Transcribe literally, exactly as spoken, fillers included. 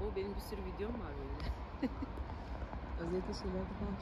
O benim bir sürü videom var böyle. Özellikle şeylerde falan